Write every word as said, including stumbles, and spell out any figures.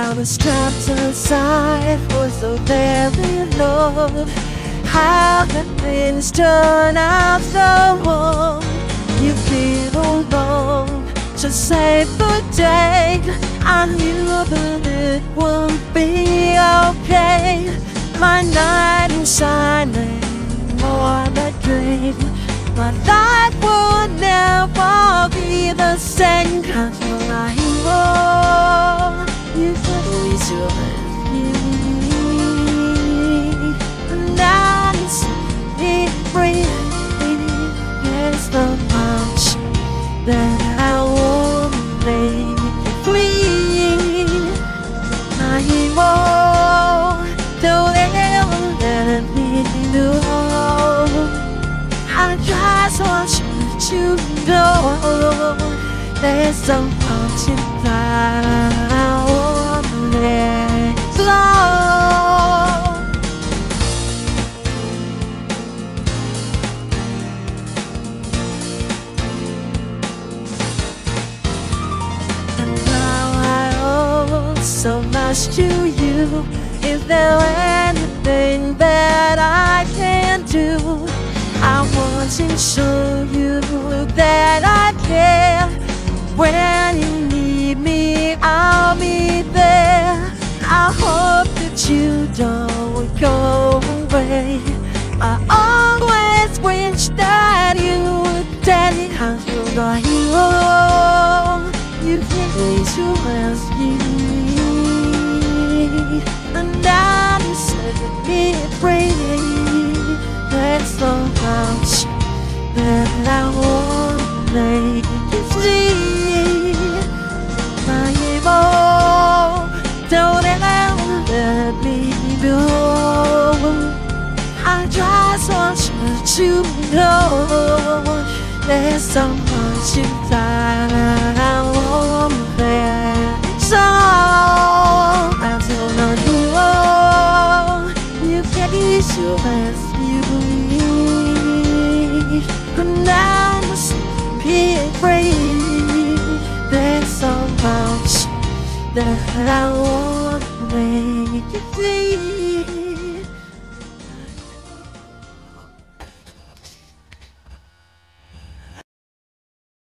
I was trapped inside for so very long. How did things turn out so wrong? You feel alone, just save the day. I knew that it would be okay. My night is shining more than a dream. My life would never be the same, 'cause you're my hero. You could always me, and I set me free. There's so much that I won't make you free. My hero, don't ever let me know. I just want you to know there's so much inside I wanna let go. And now I owe so much to you. Is there anything that I can do? I want to show you that I care. When you need me, I'll be there. I hope that you don't go away. I always wish that you would tell me how you're the hero. You can raise your hands to me, and I'm setting me free. There's so much that I won't make you see. My hero, don't ever let me go. I just want you to know there's so much inside I won't let go. I'm still not hero. You can use your hands. And I must be free. There's so much that I want to make you see.